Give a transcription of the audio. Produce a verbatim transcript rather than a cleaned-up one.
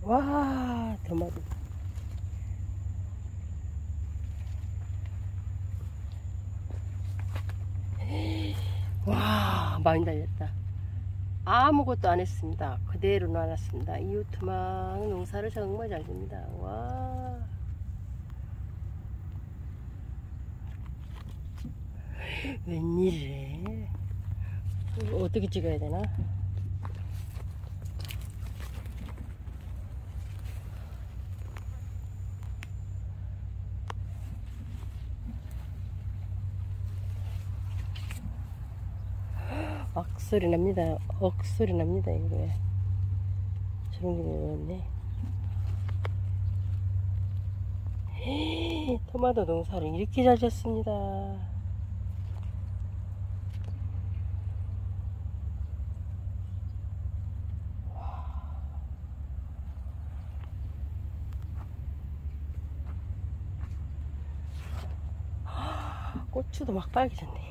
와, 도마도. 와, 많이 달렸다. 아무것도 안 했습니다. 그대로 놔놨습니다. 이웃토막 농사를 정말 잘 됩니다. 와. 웬일이래. 이거 어떻게 찍어야 되나? 억소리 납니다. 억소리 납니다. 이거 왜 저런 게 내려왔네. 토마토 농사를 이렇게 잘 졌습니다. 고추도 막 빨개졌네.